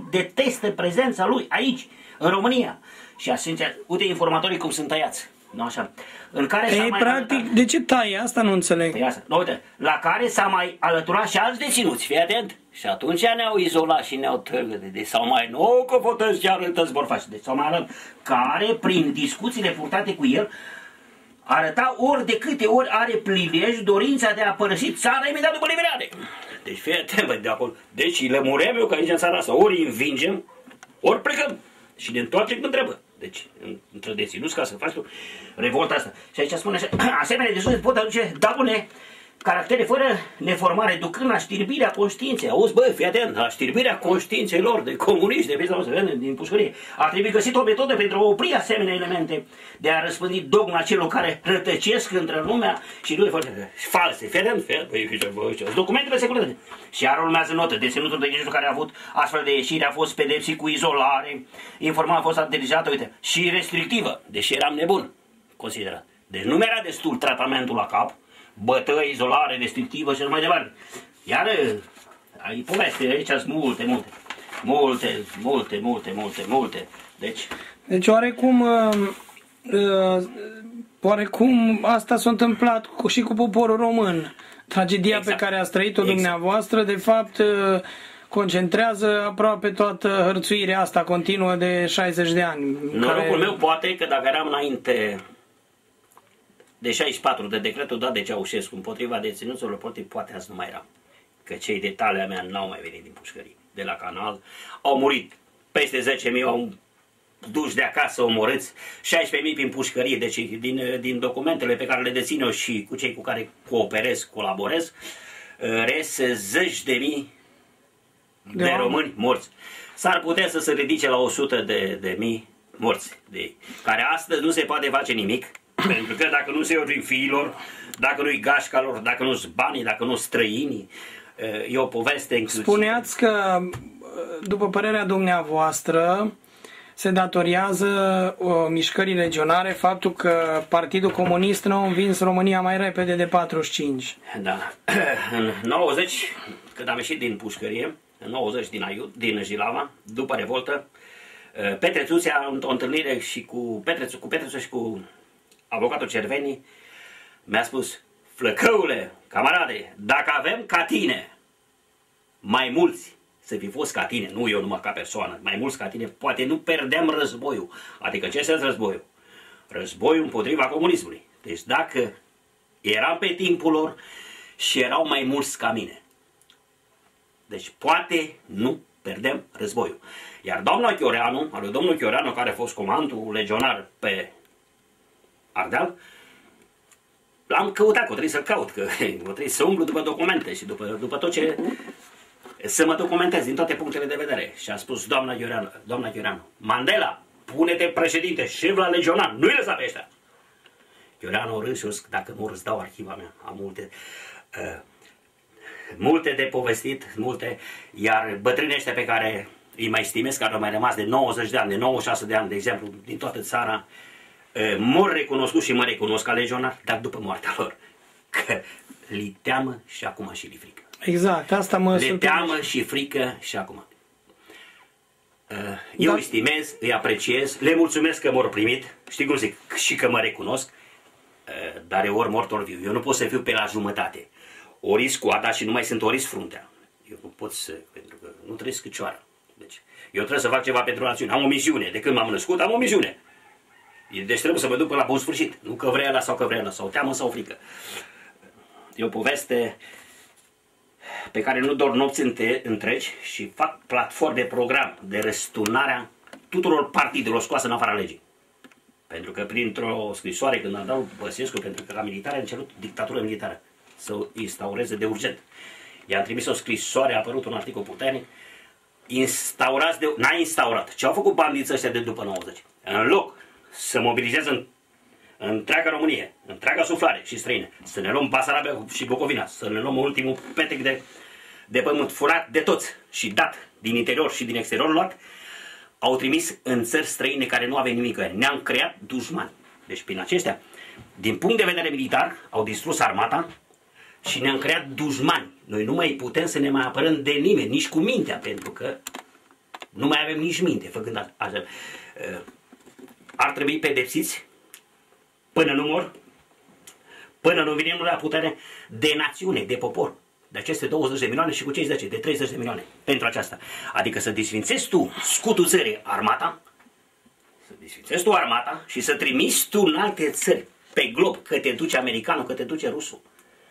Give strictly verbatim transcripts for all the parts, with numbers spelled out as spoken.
detestă prezența lui aici, în România. Și atunci, uite informatorii cum sunt tăiați. Nu așa. În care Ei, mai practic, alăturat... de ce taie? Asta nu înțeleg. Păi asta. No, uite, la care s-a mai alăturat și alți deținuți, fii atent. Și atunci ne-au izolat și ne-au trăgăt. Deci s-au mai nou că votăți ce arătăți vor face. Deci s-au mai arătat. Care, prin discuțiile purtate cu el, arăta ori de câte ori are prilej dorința de a părăsi țara imediat după liberare. Deci fii atent, bă, de acolo. Deci lămuream eu că aici în țara asta ori învingem, ori plecăm. Și ne întoarcem când trebuie. Deci, între deținuți, ca să faci tu revolta asta. Și aici spune așa, asemenea de sus pot aduce daune caractere fără neformare, ducând la știrbirea conștiinței. Auzi, bă, fii atent, la știrbirea conștiinței lor de comuniști, de vezi, să vedem, din pușcărie. Ar trebui găsit o metodă pentru a opri asemenea elemente de a răspândi dogma celor care rătăcesc între lumea și nu e foarte false. Fii atent, fii atent, documentele securate. Și iar urmează notă, deținutul de grijul care a avut astfel de ieșire a fost pedepsit cu izolare, informarea a fost aterizată, uite, și restrictivă, deși eram nebun, considerat. Deci nu mi-era destul tratamentul la cap, bătăi, izolare, restrictivă și mai departe. Iar ai poveste, aici sunt multe, multe, multe, multe, multe, multe, multe. Deci, deci oarecum, uh, uh, oarecum asta s-a întâmplat cu, și cu poporul român. Tragedia exact. pe care ați trăit-o exact. dumneavoastră, de fapt, uh, concentrează aproape toată hărțuirea asta continuă de șaizeci de ani. Norocul care... meu poate că dacă eram înainte de șaizeci și patru, de decretul dat de Ceaușescu împotriva deținuților politici, poate azi nu mai eram. Că cei de talea mea n-au mai venit din pușcării, de la canal. Au murit peste zece mii, au duși de acasă, omorâți, șaisprezece mii prin pușcărie. Deci din, din documentele pe care le dețin eu și cu cei cu care cooperez, colaborez, rest zeci de mii de, de români morți. S-ar putea să se ridice la o sută de, de mii morți, de, care astăzi nu se poate face nimic. Pentru că dacă nu se iau din fiilor, dacă nu-i gașca lor, dacă nu-s banii, dacă nu străinii, e o poveste inclusiv. Spuneați că, după părerea dumneavoastră, se datoriază uh, mișcării legionare faptul că Partidul Comunist nu a învins România mai repede de patruzeci și cinci. Da. În nouăzeci, când am ieșit din pușcărie, în nouăzeci din, Aiud, din Jilava, după revoltă, Petrețuțea, într-o întâlnire și cu Petrețu, cu Petrețu și cu avocatul Cerveni, mi-a spus: Flăcăule, camarade, dacă avem ca tine mai mulți să fi fost ca tine, nu eu numai ca persoană, mai mulți ca tine, poate nu perdeam războiul. Adică ce înseamnă războiul? Războiul împotriva comunismului. Deci dacă eram pe timpul lor și erau mai mulți ca mine, deci poate nu perdem războiul. Iar doamna Chioreanu, al lui domnul Chioreanu, care a fost comandul legionar pe Ardeal, l-am căutat, că trebuie să-l caut, că trebuie să umblu după documente și după, după tot ce... să mă documentez din toate punctele de vedere. Și a spus doamna Chioreanu, doamna Chioreanu, Mandela, pune-te președinte, șef la legionar, nu-i lăsa pe ăștia. Chioreanu a râs și zis, dacă mor îți dau arhiva mea, am multe... Uh, multe de povestit, multe, iar bătrânii ăștia pe care îi mai stimez, care au mai rămas de nouăzeci de ani, de nouăzeci și șase de ani, de exemplu, din toată țara, mor recunoscut și mă recunosc ca legionar, dar după moartea lor. Că li teamă și acum și li frică. Exact, asta mă Le teamă și frică și acum. Eu da. îi stimez, îi apreciez, le mulțumesc că m-au primit, știi cum zic, și că mă recunosc, dar e ori mort, ori viu. Eu nu pot să fiu pe la jumătate. Ori scoata și nu mai sunt ori fruntea. Eu nu pot să, pentru că nu trăiesc câcioară. Deci, eu trebuie să fac ceva pentru națiune. Am o misiune. De când m-am născut, am o misiune. Deci trebuie să mă duc până la bun sfârșit. Nu că vrea ăla sau că vrea ăla, sau teamă sau frică. E o poveste pe care nu dorm nopți întregi și fac platforme de program de răsturnarea tuturor partidelor scoase în afara legii. Pentru că printr-o scrisoare, când am dat Băsescu, pentru că ca militare am cerut dictatură militară să instaureze de urgent. I-am trimis o scrisoare, a apărut un articol puternic, instaurați de... N-a instaurat. Ce au făcut bandiții ăștia de după nouăzeci? În loc să mobilizează în, întreaga Românie, întreaga suflare și străine, să ne luăm Basarabia și Bucovina, să ne luăm ultimul petec de, de pământ furat de toți și dat din interior și din exterior luat, au trimis în țări străine care nu aveau nimic. Ne-am creat dușmani. Deci prin aceștia, din punct de vedere militar, au distrus armata și ne-am creat dușmani. Noi nu mai putem să ne mai apărăm de nimeni, nici cu mintea, pentru că Nu mai avem nici minte făcând așa. Ar trebui pedepsiți până nu mor, până nu venim la putere de națiune, de popor. De aceste douăzeci de milioane și cu cei zece, de treizeci de milioane pentru aceasta. Adică să desfințezi tu scutul țării, armata, să desfințezi tu armata și să trimiți tu în alte țări pe glob, că te duce americanul, că te duce rusul.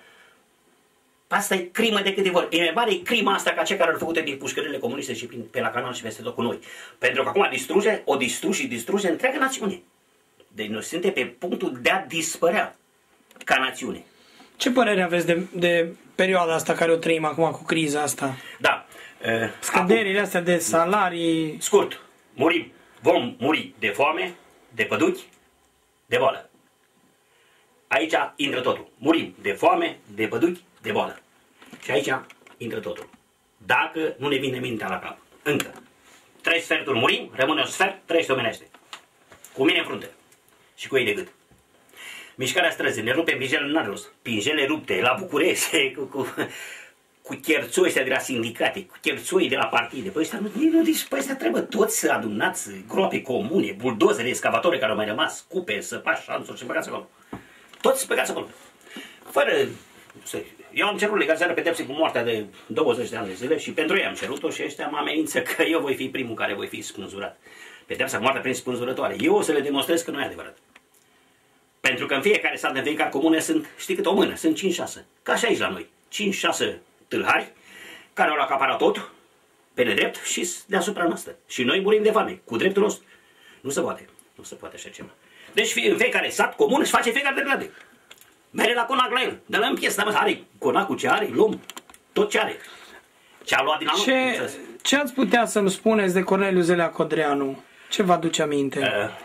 Asta e crimă de câteva ori. E mai mare crima asta ca cea care au făcut din pușcările comuniste și pe la canal și peste tot cu noi. Pentru că acum distruge, o distruge și distruge întreaga națiune. Deci noi suntem pe punctul de a dispărea ca națiune. Ce părere aveți de, de perioada asta care o trăim acum cu criza asta? Da. Uh, Scăderile astea de salarii... Scurt, murim. Vom muri de foame, de păduchi, de boală. Aici intră totul. Murim de foame, de păduchi, de boală. Și aici intră totul. Dacă nu ne vine mintea la cap. Încă. Trei sferturi murim, rămâne un sfert, trăiește omenește. Cu mine în frunte. Și cu ei de gât. Mișcarea străzii, ne rupem pinjele în rost. Pinjele rupte la București, cu, cu, cu cherțoi ăștia de la sindicate, cu cherțoi de la partide. Păi ăștia, nu, nu, păi ăștia trebuie toți adunați, groape comune, buldozere, excavatoare care au mai rămas, cupe, săpași, șanțuri și băgați acolo. Toți băgați acolo. Fără... Eu am cerut legalizarea pedepsei cu moartea de douăzeci de ani de zile și pentru ei am cerut-o și ăștia mă amenință că eu voi fi primul care voi fi spânzurat. Pedepsa cu moartea prin spânzurătoare. Eu o să le demonstrez că nu e adevărat. Pentru că în fiecare sat, în fiecare comune sunt, știi cât, o mână, sunt cinci șase. Ca și aici la noi. cinci șase tâlhari care au acaparat tot pe nedrept și deasupra noastră. Și noi murim de foame, cu dreptul nostru. Nu se poate. Nu se poate așa ceva. Deci în fiecare sat, comun, își face fiecare dreptate. Mere la conac la el. De la în piesă, are conacul ce are, luăm tot ce are. Ce a luat din anul. Ce, ce ați putea să-mi spuneți de Corneliu Zelea Codreanu? Ce vă aduce aminte? Uh,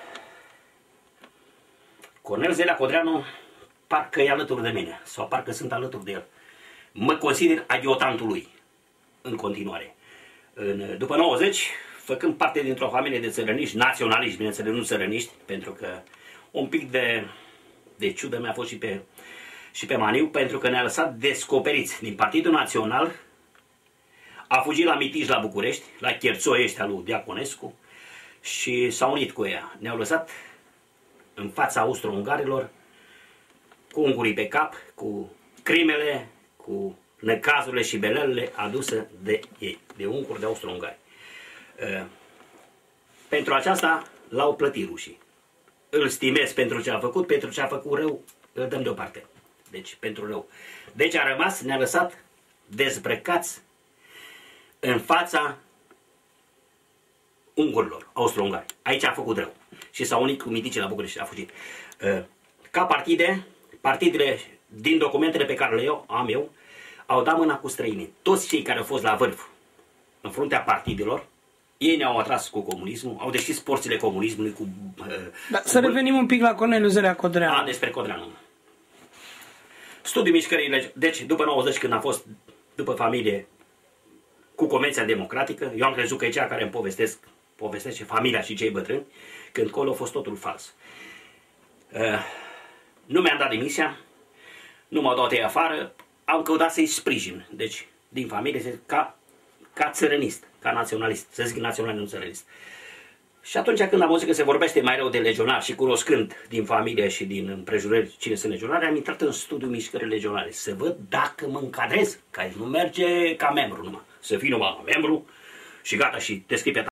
Cornel Zelea Codreanu parcă e alături de mine. Sau parcă sunt alături de el. Mă consider adiotantul lui. În continuare. În, după nouăzeci, făcând parte dintr-o familie de țărăniști, naționaliști, bineînțeles, nu țărăniști, pentru că un pic de, de ciudă mi-a fost și pe, și pe Maniu, pentru că ne-a lăsat descoperiți din Partidul Național, a fugit la Mitij la București, la cherțoi ăștia lui Diaconescu și s-a unit cu ea. Ne-au lăsat în fața austro-ungarilor cu ungurii pe cap, cu crimele, cu necazurile și belelele aduse de ei, de unguri, de austro-ungari. Uh, pentru aceasta l-au plătit rușii. Îl stimez pentru ce a făcut, pentru ce a făcut rău, îl dăm deoparte. Deci, pentru rău. Deci a rămas, ne-a lăsat dezbrăcați în fața ungurilor, austro-ungari. Aici a făcut rău. Și s-a unit cu Mitice la București și a fugit. Uh, ca partide, partidele din documentele pe care le eu, am eu, au dat mâna cu străinii. Toți cei care au fost la vârf, în fruntea partidelor, ei ne-au atras cu comunismul, au deschis porțile comunismului cu... Uh, da, cu să revenim un pic la Corneliu Zelea Codreanu. A, despre Codreanu. Studiul mișcării, deci după nouăzeci, când a fost după familie cu Convenția Democratică, eu am crezut că e cea care îmi povestesc, povestește familia și cei bătrâni, când acolo a fost totul fals. Uh, nu mi-am dat demisia, nu m-au dat ei afară, am căutat să-i sprijin, deci din familie, ca, ca țărănist, ca naționalist, să zic naționalist, nu țărănist. Și atunci când am auzit că se vorbește mai rău de legionar și cunoscând din familie și din împrejurări cine sunt legionari, am intrat în studiul mișcării legionare, să văd dacă mă încadrez, că nu merge ca membru numai, să fii numai membru și gata și te scrii pe